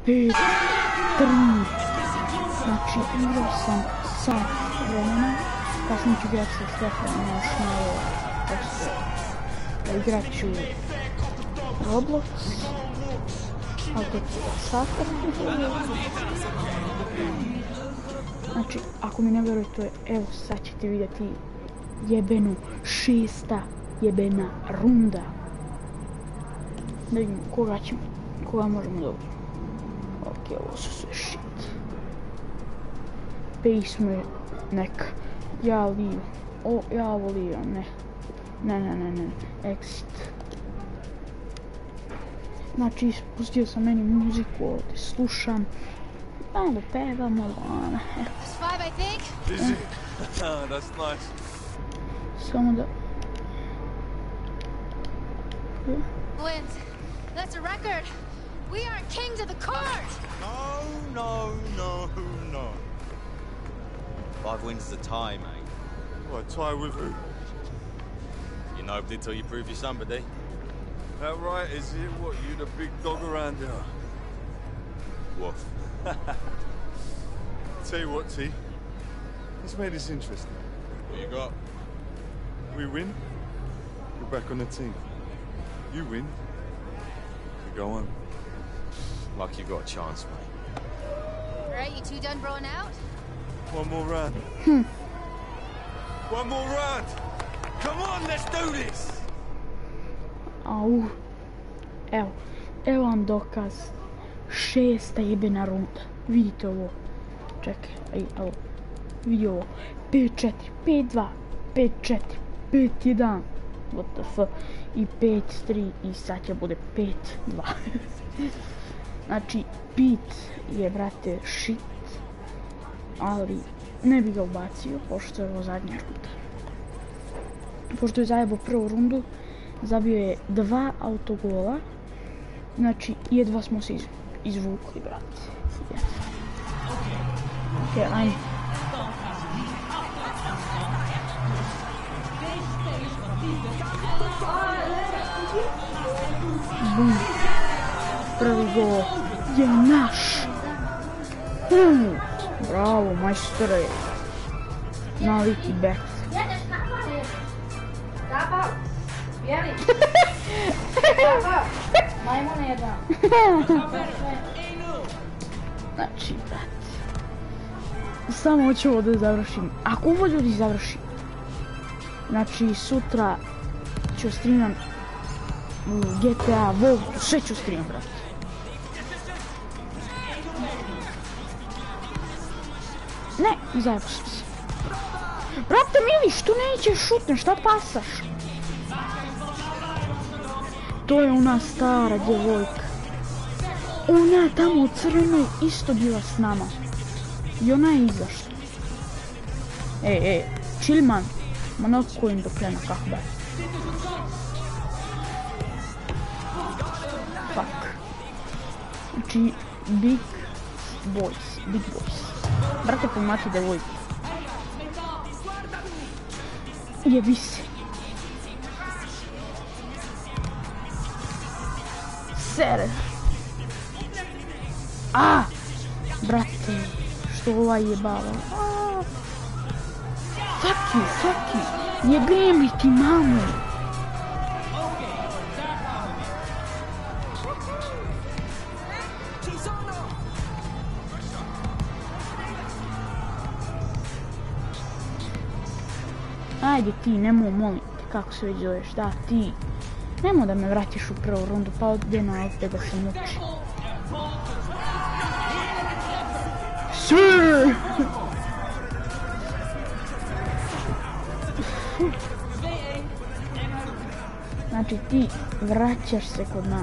5, 3. Znači, igrao sam sat vremena. Kasnije ću igrati sa Stefanom još malo. Igrat ću Roblox. Ali to ću sata. Znači, ako mi ne vjerujete, evo sad ćete vidjeti jebenu 6. jebena runda. Da vidimo koga možemo dobiti. Ok, ovo su sve shit. Pace neka. Ja volio, ne. Ne, exit. Znači, ispustio sam meni muziku ovdje, slušam. Malo pevam, malo ona. Samo da... Wins. That's a record. We are kings of the court. No. 5 wins is a tie, mate. What, tie with who? You nobody till you prove you're somebody. That right, is it? What, you the big dog around here? Woof. Tell you what, T. Let's make this interesting. What you got? We win, we're back on the team. You win, you go on. Like you got a chance, mate. Alright, you two done broing out? One more round. One more round! Come on, let's do this! Au. Evo vam dokaz. 6. jebena runda. Vidite ovo. Čekaj, evo. Vidi ovo. 5-4, 5-2, 5-4, 5-1. What the fuck. I 5-3 i sad će bude 5-2. Znači, Pete je, brate, shit. Ali ne bi ga ubacio, pošto je ovo zadnja runda. Pošto je zajebao prvu rundu, zabio je 2 autogola. Znači, jedva smo se izvukli, brate. Okej, ajmo. Bum. Prvi gol je naš. Bravo, majstore. Naliki back. Znači, brate. Samo hoću ovo da završim. Ako ovo ljudi završim. Znači, sutra ću streamam GTA, Volt, sve ću streamam, brate. Ne, zajebo sam se. Brate mili, što nećeš šutne, šta pasaš? To je ona stara djevojka. Ona tamo u crvenoj isto bila s nama. I ona je izašla. Chill man. Ma nakojim dok nema kako da. Fuck. Znači, big boys. Brate, pomati devojku. Jebi se. Sere. Brate, što ovaj jebava. Fuck you. Jebem li ti mamu. Ajde ti, nemoj, molim te, kako se već zoveš, da ti. Nemoj da me vratiš u prvu rundu, pa ovdje na opet da se muči. Sir! Znači ti vraćaš se kod nas.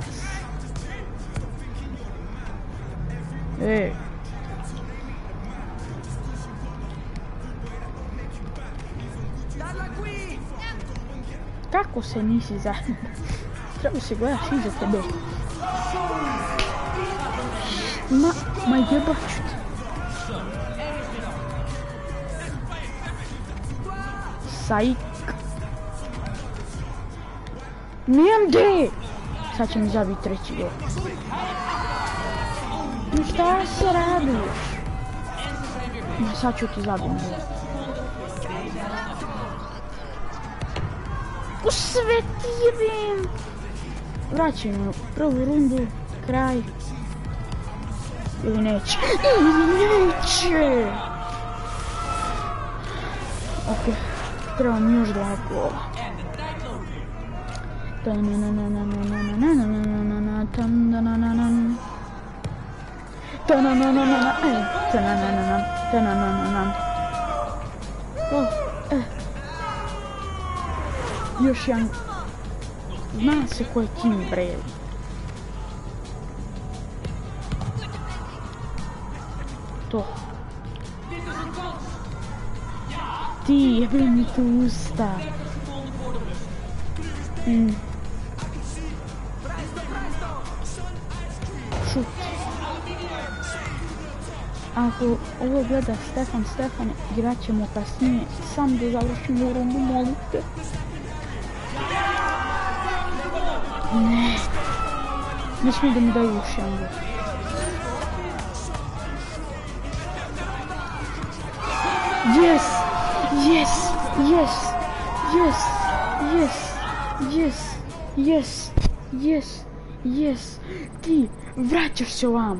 Kako se nisi zajedno? Treba se gledaš iza tebe. Ma jebaću te. Sajk. Nijem gdje! Sad će mi zabiti treći gol. Šta se radiš? Ma sad ću ti zabijem. Usvetirim! Vraćajmo prvu rundu, kraj. Ili neće? Ili neće! Ok, treba mi još 2 gola. Još jedan. Zna se ko je Kim Brady. To. Ti jebe mi tu usta. Šut. Ako ovo gleda Stefan, igrat ćemo kasnije. Sam da završimo rundu, molite. Ne. Ne smije da mi daju još jedan gol. Yes! Yes! Yes! Yes! Yes! Yes! Yes! Yes! Yes! Ti vraćaš se ovam.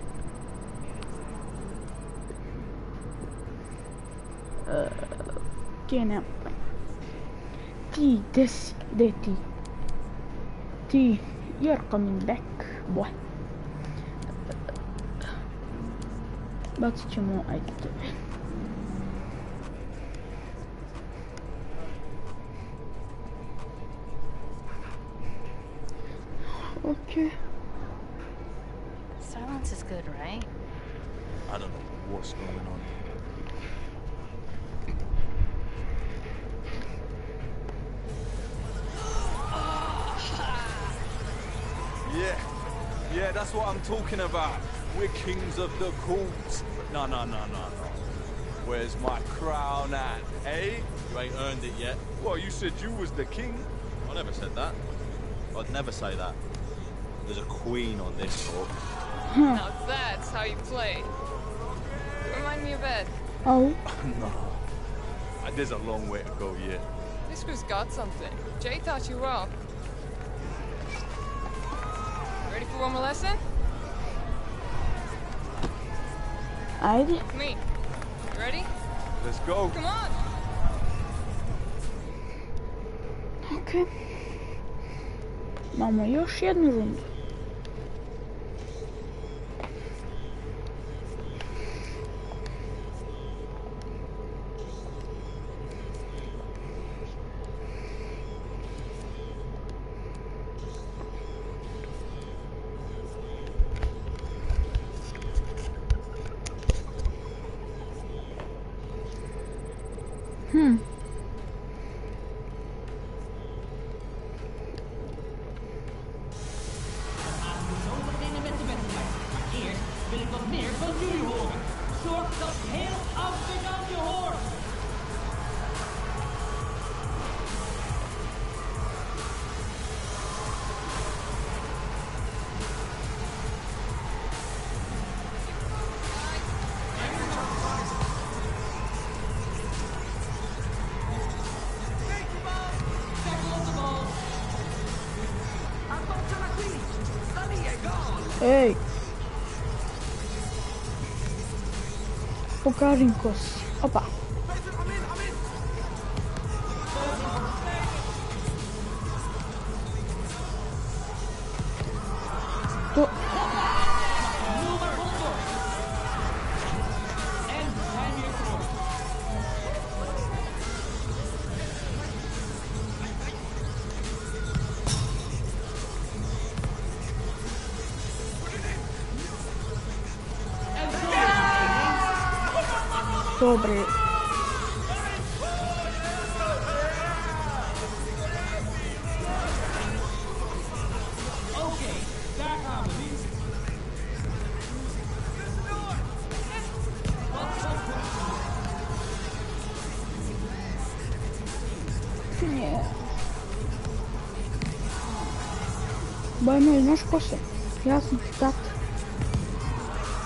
Nema. Ti, gdje ti? Ti, you're coming back, boy. Bacit ćemo, ajde tebe. Okay. Silence is good, right? I don't know what's going on. Yeah, that's what I'm talking about. We're kings of the court. No. Where's my crown at, eh? You ain't earned it yet. Well, you said you was the king. I never said that. I'd never say that. There's a queen on this court. Now that's how you play. Remind me of Ed. Oh. No. There's a long way to go yet. This crew's got something. Jay taught you well. Ready for one more lesson? Ajde. Me. You ready? Let's go. Come on. Ok. Imamo još jednu rundu. Ej! Pokažim ko si. Opa! To... Dobre. Nie. Bo ja znaš ko se? Ja sam stat.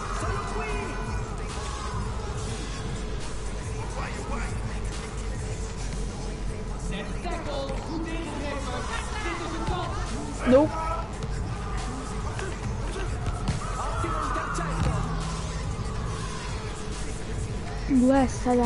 Gle sada.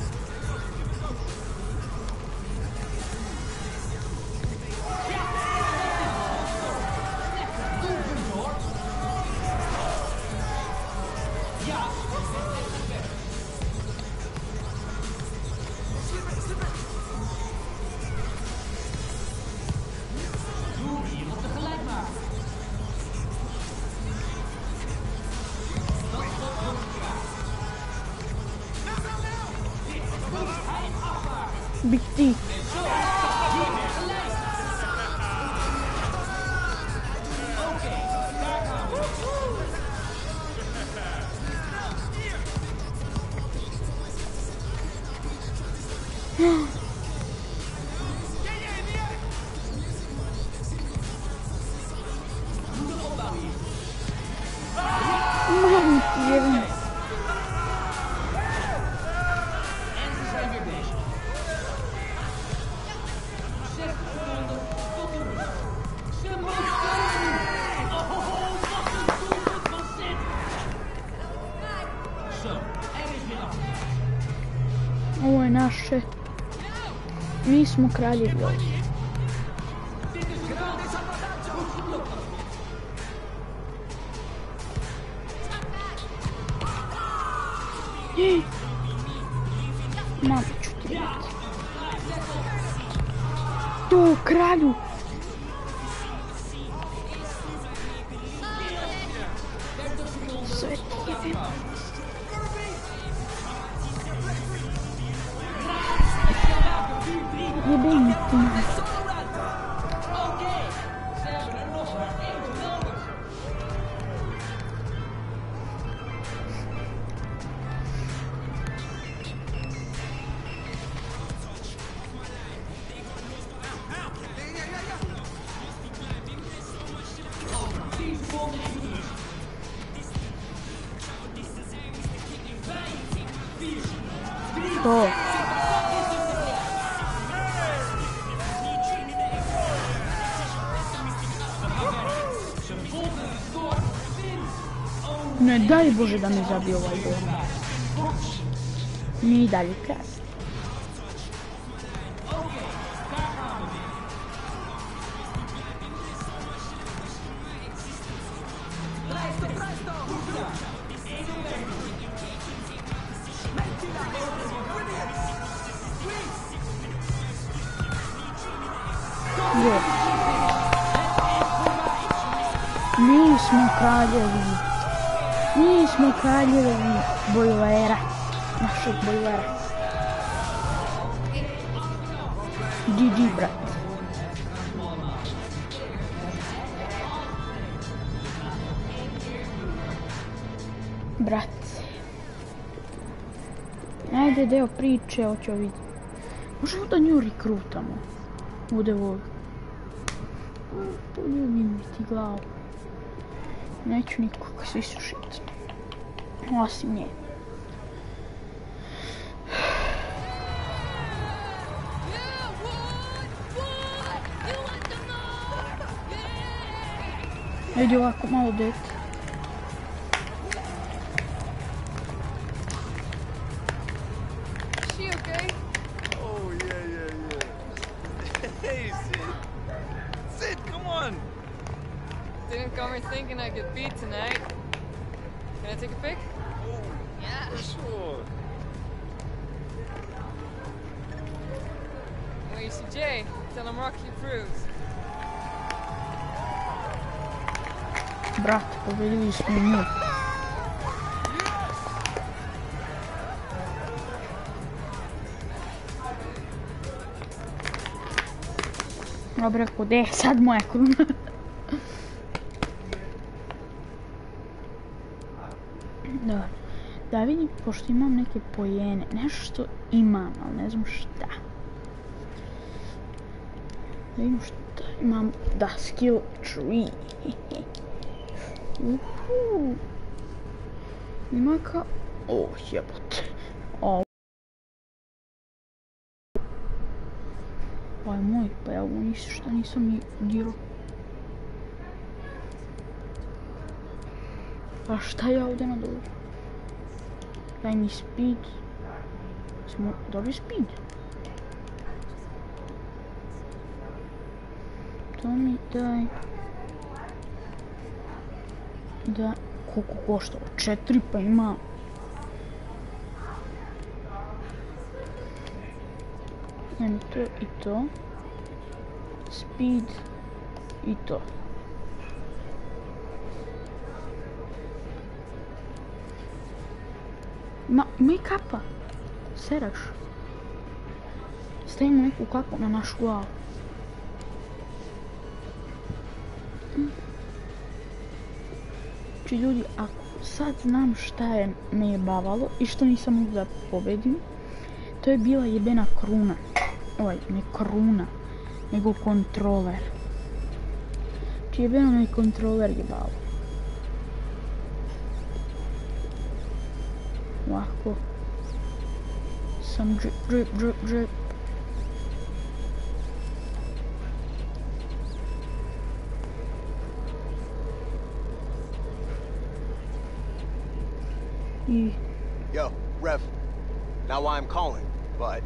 Bitti. Man, yerim. Ovo je naše. Mi smo kraljevi ovdje. Malo ću ti dati. To, kralju! Sve ti jebim. Jebim ti. To. Ne daj Bože da mi zabije ovaj gol. Mi i dalje kraj. Gol. Mi smo kraljevi. Mi smo kraljevi bojlera. Našeg bojlera. GG, brat. Brat. Ajde deo priče, hoću vidjeti. Možemo da nju rekrutamo. Bude voli. Poljubim ti glavu. Neću nikoga, svi su shit. Osim nje. Vidi ovako malo dete. Is she okay? Oh, yeah. Hey, Sid. Sid, come on. Didn't come here thinking I could beat tonight. Can I take a pic? Oh, yeah. For sure. When you see Jay, tell him Rocky approves. Brat, pobedili smo nju. Dobro, rekao, gdje je sad moja kruna? Dobro, da vidim, pošto imam neke pojene, nešto imam, ali ne znam šta. Da vidim šta imam, da, skill tree. Ima kao... O, jebote. Ovo je moj, pa ja ovo ništa nisam ni dirao. Pa šta ja ovdje nadođu? Daj mi speed. Smo dobili speed. To mi daj. Da, koliko košta? 4 pa ima. Znači to i to. Speed i to. Ima i kapa. Seraš. Stavimo neku kapu na našu glavu. Znači ljudi, ako sad znam šta je me jebavalo i što nisam mogu da pobedim, to je bila jebena kruna. Oj, ne kruna, nego kontroler. Znači jebeno me kontroler jebalo. Ovako. Sam drip. Yo, Rev. Not why I'm calling, but...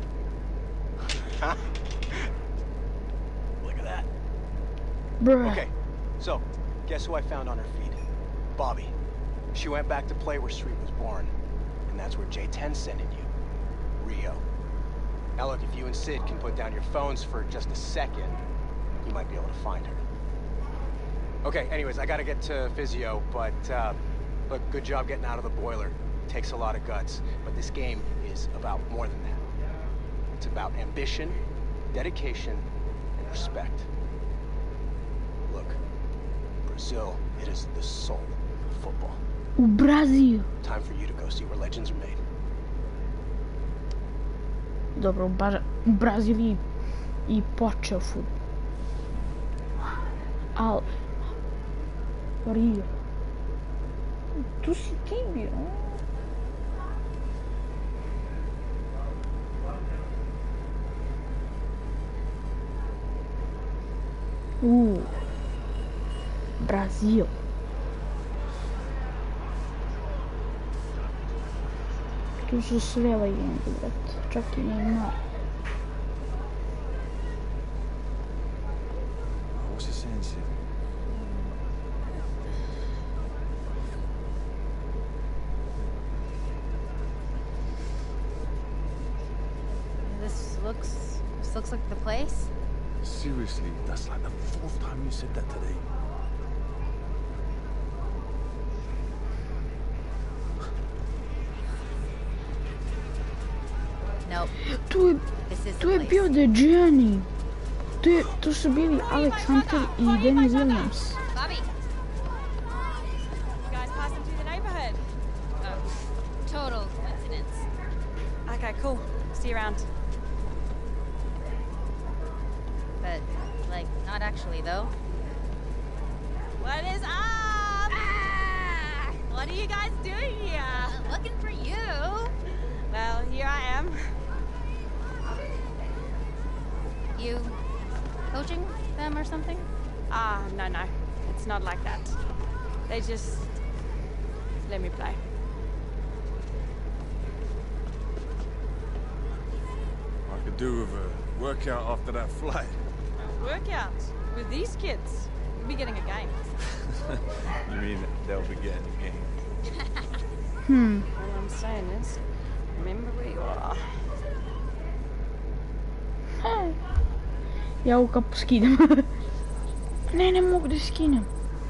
Look at that. Bruh. Okay, so, guess who I found on her feed? Bobby. She went back to play where Street was born. And that's where J10's sending you. Rio. Now look, if you and Sid can put down your phones for just a second, you might be able to find her. Okay, anyways, I gotta get to physio, but, look, good job getting out of the boiler. Takes a lot of guts, but this game is about more than that. It's about ambition, dedication, and respect. Look, Brazil, it is the soul of football. Brazil. Time for you to go see where legends are made. Dobro, u Braziliji i počeo futbol. Al... Rio. Tu si ti bio. Brazil. Tu su sve legende, brate. Čak i Neymar. What's he saying, Sid? This looks like the place. Seriously, that's like the 4th time you said that today. Nope. Tu je bio The Journey. Tu su bili Alex Hunter i Dennis Williams. Bobby. You guys passing through the neighborhood? Oh, total coincidence. Okay, cool. See you around. But, like, not actually, though. What is up? Ah! What are you guys doing here? Looking for you. Well, here I am. You coaching them or something? No. It's not like that. They just let me play. I could do with a workout after that flight. Workout with these kids. We'll be getting a game. You mean they'll be getting a game? All I'm saying is, remember where you are. Ja ovu kapu skidam. Ne mogu da skinem.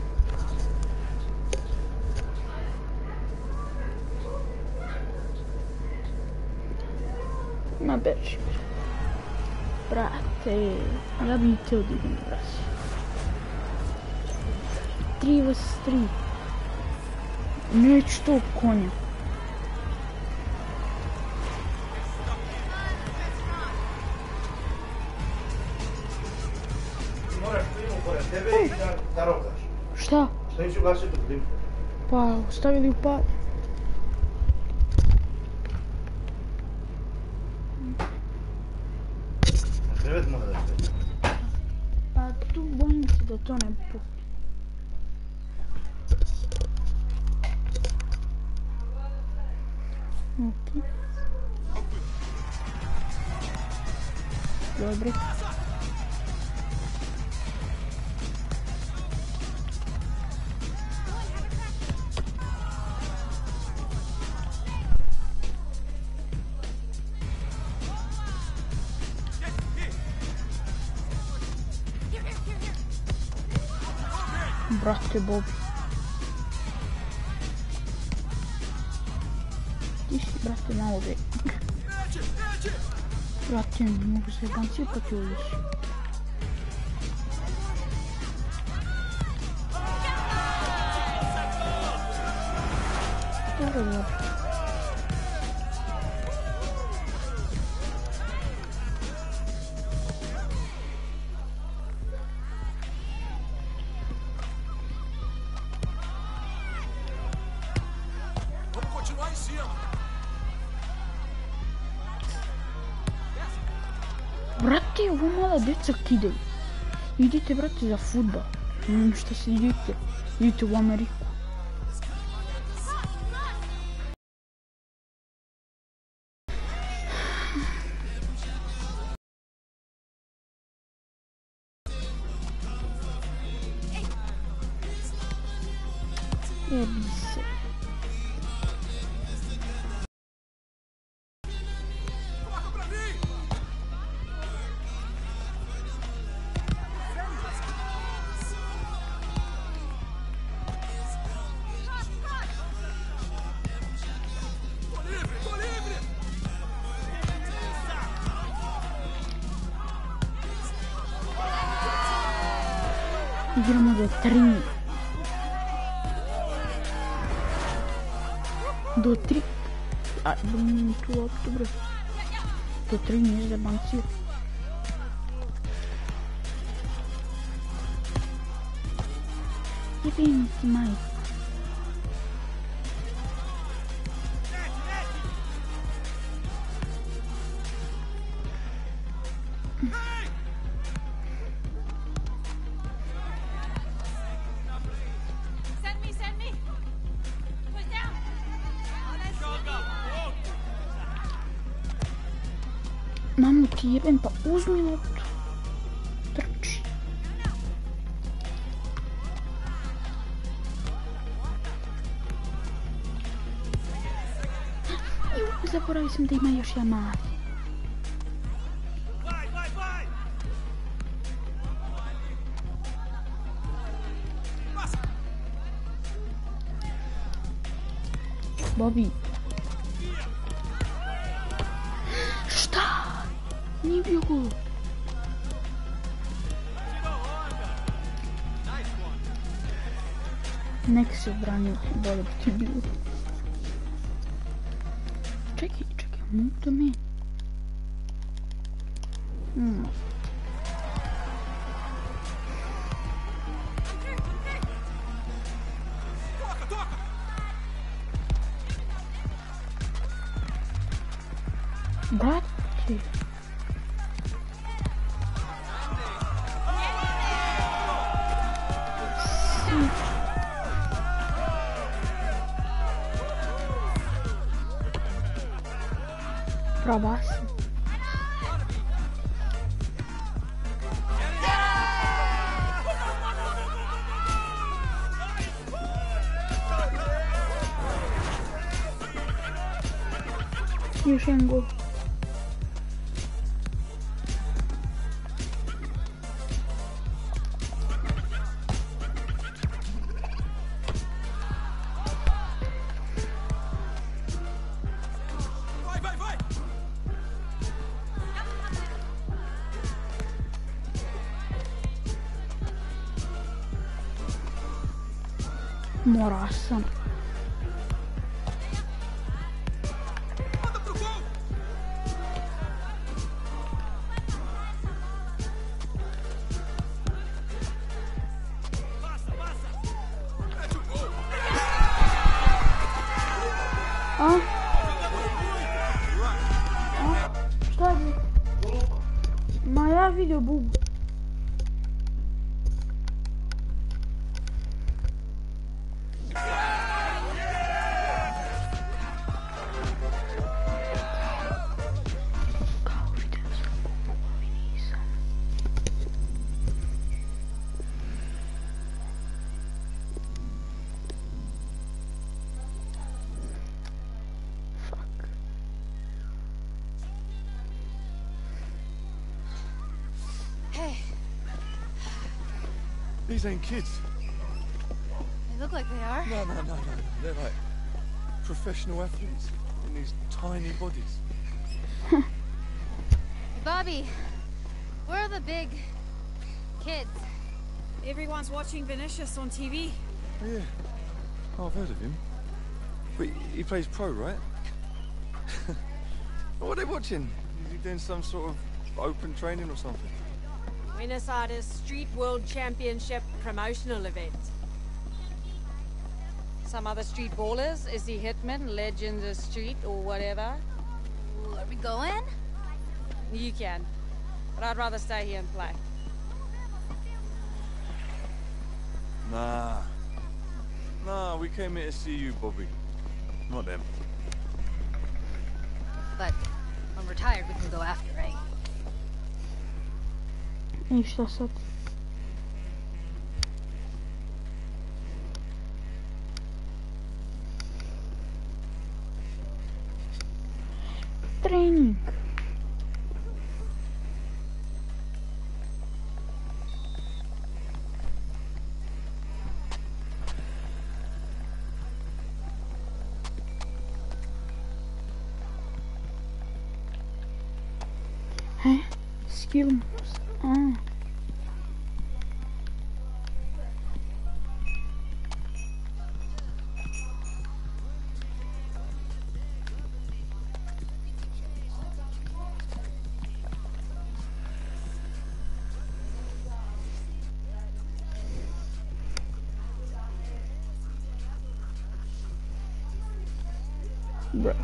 Ma beži. Brate, ja bi htio da idem u Brazil. 3 vs 3. Neću tog konja. Moraš klimu pored tebe i da rokaš. Šta? Što nisi ugasio tu klimu? Pa, stavili u pad. Na krevet mora da ste. Pa tu bojim se da to ne pukne. Ok. Dobro. Brate Bobi. Ti si brate malo be. Brate, ne mogu se jebanci pa ti uviš. Dobro, dobro. Brate, ovo mala deca kidaju. Idite, brate, za fudbal. Šta se idete? Idite u Ameriku. Jebi se. Igramo do 3. Do 3. A, tu loptu, bre. Do 3 nije zabancio. Jebim ti majku. Mamu ti jebem, pa uzmi loptu. Trči. Zaboravio sam da ima još Yamaha. Bobby. Šta? Nije bio gol. Nek se obranio, bolje bi ti bilo. Čekaj, mogu da me... Brate. Probasi. Još jedan gol. Morao sam. Šta je? Ma ja vidio bug. Kao vidio sam bug, ovi nisu. These ain't kids. They look like they are. No. They're like professional athletes in these tiny bodies. Bobby, where are the big kids? Everyone's watching Vinicius on TV. Oh, yeah. Oh, I've heard of him. But he plays pro, right? What are they watching? Is he doing some sort of open training or something? Buenos Aires Street World Championship promotional event. Some other street ballers, Izzy Hitman, Legends of Street, or whatever. Ooh, are we going? You can, but I'd rather stay here and play. Nah, we came here to see you, Bobby. Not them. But when we're tired, we can go after, right? İşte sat. Training. He? Skill moves. Aa. Bro.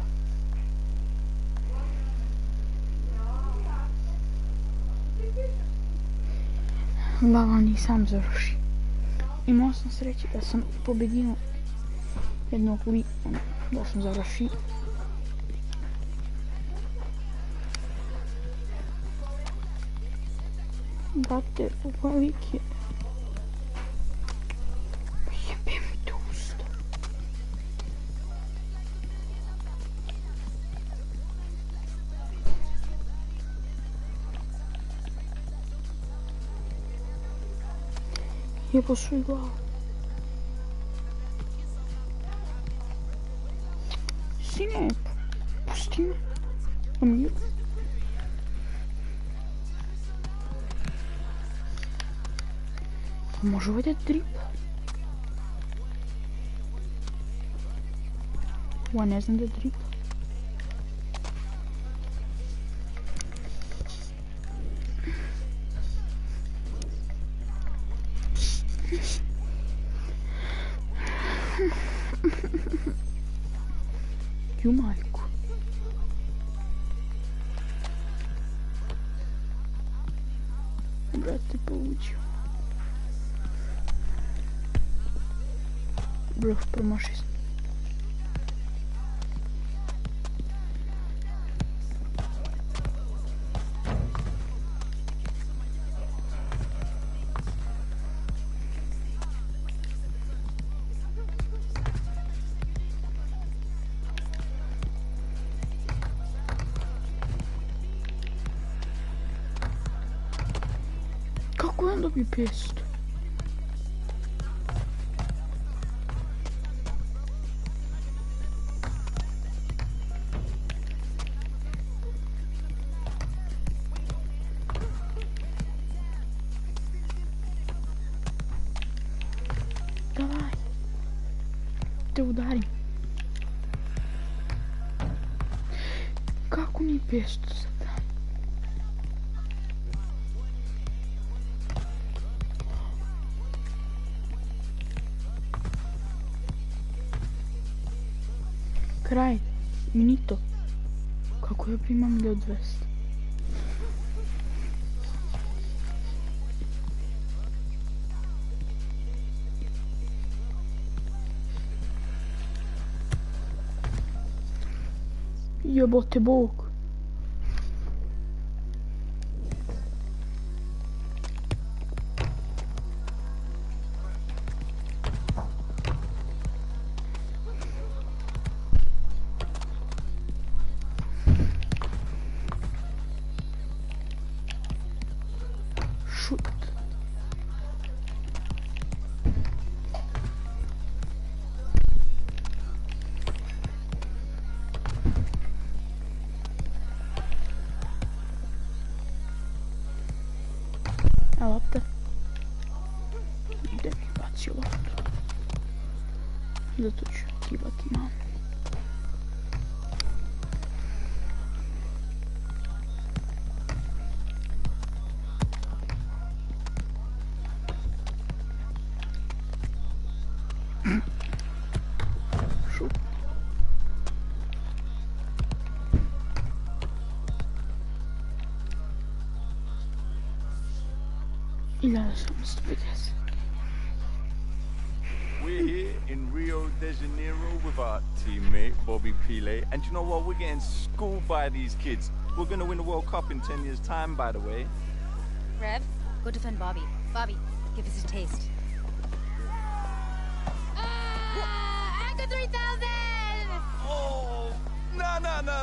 Lala nisam završio. Imao sam sreće da sam pobedio jednog lika, da sam završio. Brate, ovaj lik je... Jebe mi to usta. Jebo svoj glavu. Sine, pusti me. Na miru. Može ovaj da drip? Ovo ne znam da drip. Ju majku. Brate, povuću. Bro, promaši sam. Kako je on dobio 500? Давай. Te udarim. Kako nije 500 sada? Kraj. Minito. Kako ja primam 1200? Jebote Bog. Šut. Zato ću kibati mamu. We're here in Rio de Janeiro with our teammate Bobby Pele, and you know what? We're getting schooled by these kids. We're gonna win the World Cup in 10 years' time, by the way. Rev, go defend Bobby. Bobby, give us a taste. Anchor 3000! Oh, no.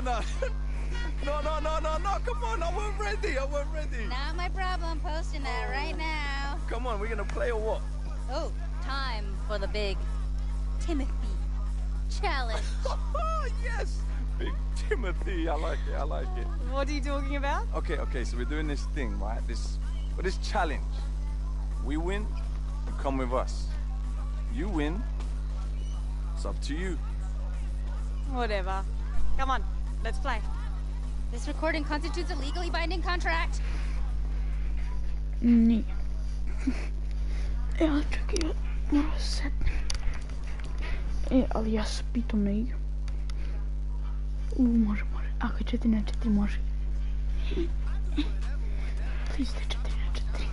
No, come on, I wasn't ready. Not my problem, posting that right now. Come on, we're gonna play or what? Oh, time for the big Timothy challenge. Yes, Big Timothy, I like it. What are you talking about? Okay, so we're doing this thing, right? This challenge. We win, you come with us. You win, it's up to you. Whatever. Come on, let's play. This recording constitutes a legally binding contract. Nije. Ja, čekaj, ja moram setiti. Ali ja se pitom ne igram. Može. Ako je 4x4 može. Please, 4x4.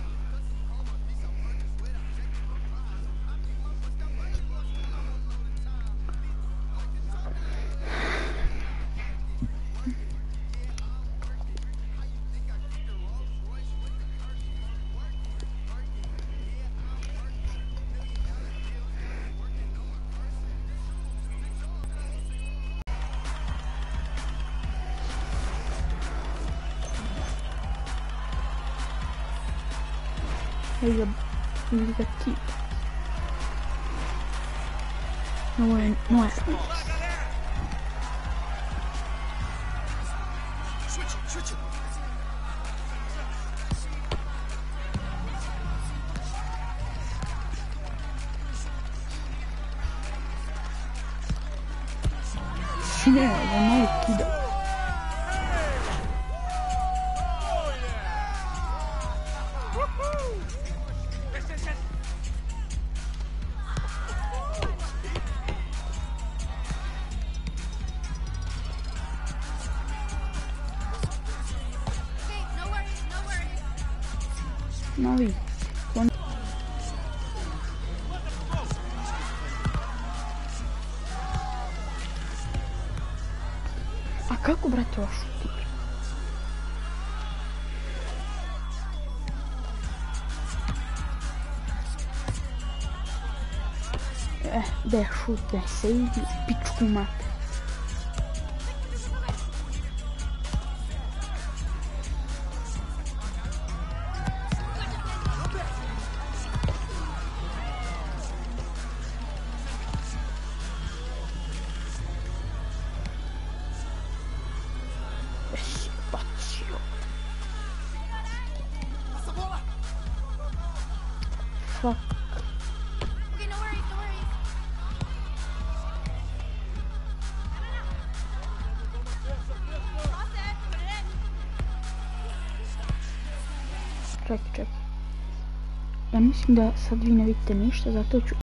Ili ga tip. No è. Non è kida. Novi. A kako, brate, ovo šuti? Da šut, da se ide u pičku mate. Fuck. Okay, no worries. Čekaj. Ja mislim da sad vi ne vidite ništa, zato ću